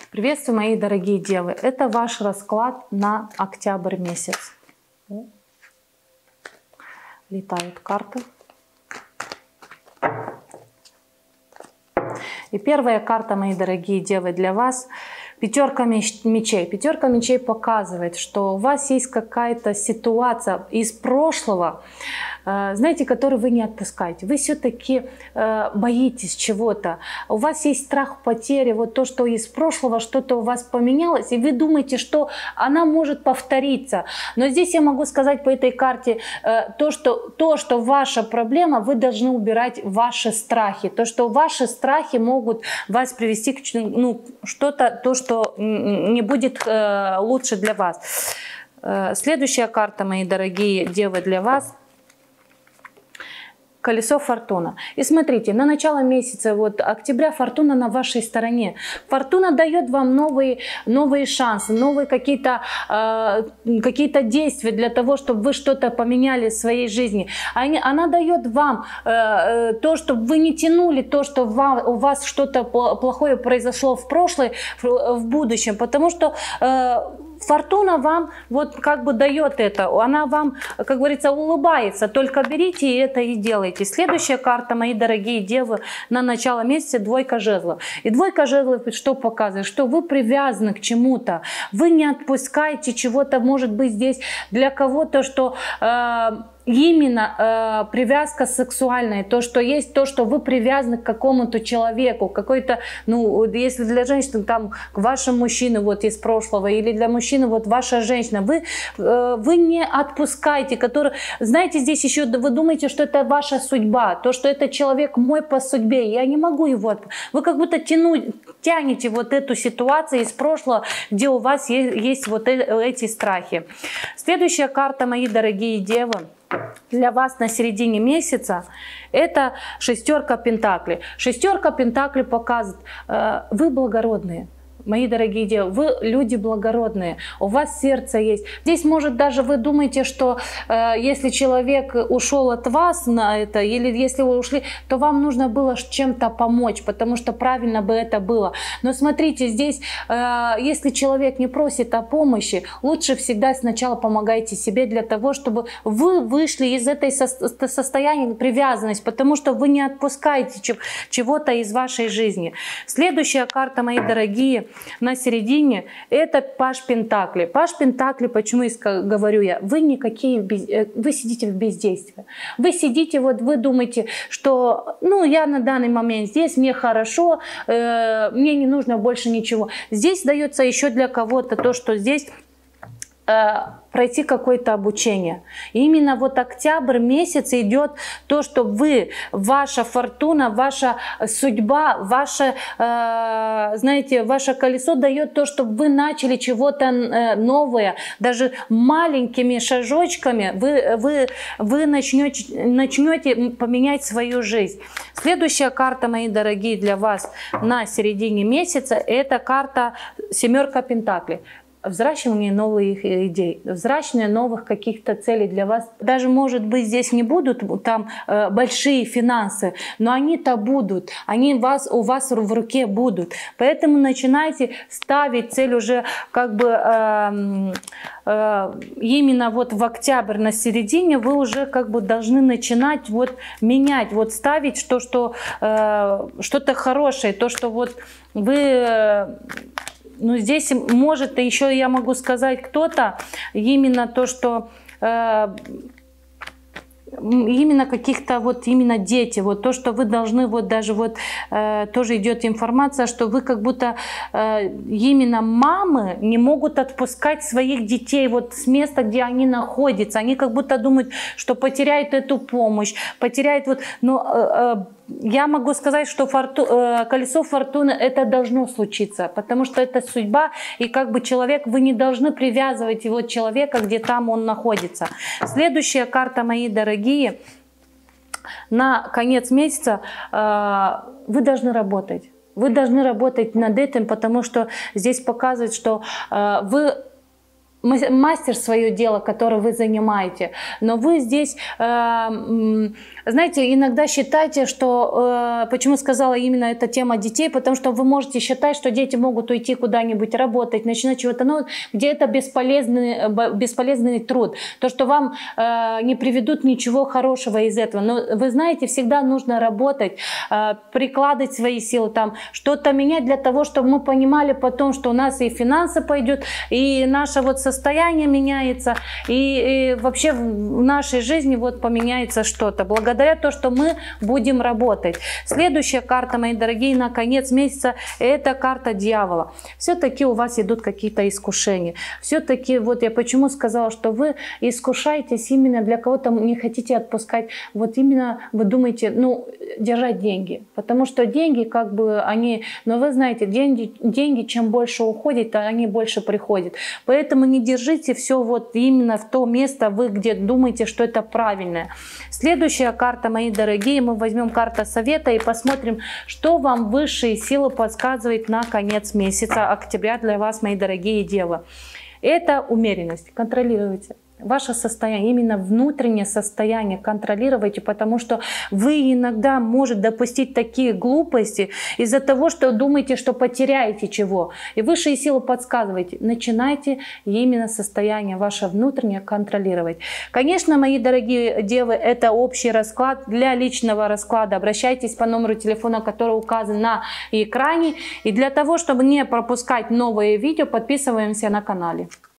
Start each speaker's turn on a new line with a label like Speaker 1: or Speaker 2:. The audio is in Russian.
Speaker 1: Приветствую, мои дорогие девы! Это ваш расклад на октябрь месяц. Летают карты. И первая карта, мои дорогие девы, для вас — пятерка мечей. Пятерка мечей показывает, что у вас есть какая-то ситуация из прошлого, знаете, которую вы не отпускаете. Вы все-таки боитесь чего-то. У вас есть страх потери, вот то, что из прошлого что-то у вас поменялось, и вы думаете, что она может повториться. Но здесь я могу сказать по этой карте то, что ваша проблема, вы должны убирать ваши страхи. То, что ваши страхи могут вас привести к что-то, то, что не будет лучше для вас. Следующая карта, мои дорогие девы, для вас — колесо фортуна. И смотрите, на начало месяца, вот октября, фортуна на вашей стороне. Фортуна дает вам новые шансы, новые какие-то действия для того, чтобы вы что-то поменяли в своей жизни. Она дает вам то, чтобы вы не тянули то, что у вас что-то плохое произошло в прошлом, в будущем, потому что фортуна вам вот как бы дает это, она вам, как говорится, улыбается. Только берите это и делайте. Следующая карта, мои дорогие девы, на начало месяца — двойка жезлов. И двойка жезлов что показывает? Что вы привязаны к чему-то, вы не отпускаете чего-то, может быть, здесь для кого-то, что именно привязка сексуальная, то, что есть, то, что вы привязаны к какому-то человеку, какой-то, если для женщины, там, к вашему мужчине вот из прошлого, или для мужчины вот ваша женщина, вы не отпускаете, знаете, здесь еще вы думаете, что это ваша судьба, то, что это человек мой по судьбе, я не могу его, вы как будто тянете вот эту ситуацию из прошлого, где у вас есть вот эти страхи. Следующая карта, мои дорогие девы, для вас на середине месяца — это шестерка пентаклей. Шестерка пентаклей показывает, вы благородные. Мои дорогие девы, вы люди благородные, у вас сердце есть. Здесь, может, даже вы думаете, что если человек ушел от вас на это, или если вы ушли, то вам нужно было чем-то помочь, потому что правильно бы это было. Но смотрите, здесь, если человек не просит о помощи, лучше всегда сначала помогайте себе для того, чтобы вы вышли из этой состояния привязанности, потому что вы не отпускаете чего-то из вашей жизни. Следующая карта, мои дорогие, на середине — это паж пентаклей. Паж пентаклей, почему говорю я, вы сидите в бездействии. Вы сидите, вот вы думаете, что я на данный момент здесь, мне хорошо, мне не нужно больше ничего. Здесь дается еще для кого-то то, что здесь пройти какое-то обучение. И именно вот октябрь месяц идет то, что ваша фортуна, ваша судьба, знаете, ваше колесо дает то, чтобы вы начали чего-то новое, даже маленькими шажочками вы начнете поменять свою жизнь. Следующая карта, мои дорогие, для вас на середине месяца — это карта семерка пентаклей. Взращивание новых идей, взращивание новых каких-то целей для вас. Даже, может быть, здесь не будут там большие финансы, но они-то будут, они у вас в руке будут. Поэтому начинайте ставить цель уже как бы именно вот в октябрь на середине вы уже как бы должны начинать вот менять, вот ставить что-то хорошее, то, что вот вы... здесь, может, еще я могу сказать кто-то, именно то, что именно каких-то вот именно дети, вот то, что вы должны, вот даже вот тоже идет информация, что вы как будто именно мамы не могут отпускать своих детей вот с места, где они находятся. Они как будто думают, что потеряют эту помощь, потеряют вот, но я могу сказать, что колесо фортуны — это должно случиться, потому что это судьба, и как бы человек, вы не должны привязывать его человека, где там он находится. Следующая карта, мои дорогие, на конец месяца вы должны работать. Вы должны работать над этим, потому что здесь показывает, что мастер свое дело, которое вы занимаете, но вы здесь, знаете, иногда считайте, что, почему сказала именно эта тема детей, потому что вы можете считать, что дети могут уйти куда-нибудь работать, начинать чего-то, ну, где это бесполезный труд, то, что вам не приведут ничего хорошего из этого. Но вы знаете, всегда нужно работать, прикладывать свои силы, там, что-то менять для того, чтобы мы понимали потом, что у нас и финансы пойдут, и наше вот состояние меняется, и вообще в нашей жизни вот поменяется что-то, благодаря тому, что мы будем работать. Следующая карта, мои дорогие, на конец месяца, это карта дьявола. Все-таки у вас идут какие-то искушения. Все-таки, вот я почему сказала, что вы искушаетесь именно для кого-то, не хотите отпускать, вот именно вы думаете, ну, держать деньги, потому что деньги, как бы, они, но вы знаете, деньги, чем больше уходит, то они больше приходят. Поэтому не держите все вот именно в то место, вы где думаете, что это правильное. Следующая карта, мои дорогие, мы возьмем карту совета и посмотрим, что вам высшие силы подсказывают на конец месяца октября для вас, мои дорогие девы. Это умеренность. Контролируйте ваше состояние, именно внутреннее состояние контролируйте, потому что вы иногда можете допустить такие глупости из-за того, что думаете, что потеряете чего. И высшие силы подсказывайте, начинайте именно состояние ваше внутреннее контролировать. Конечно, мои дорогие девы, это общий расклад. Для личного расклада обращайтесь по номеру телефона, который указан на экране. И для того, чтобы не пропускать новые видео, подписываемся на канале.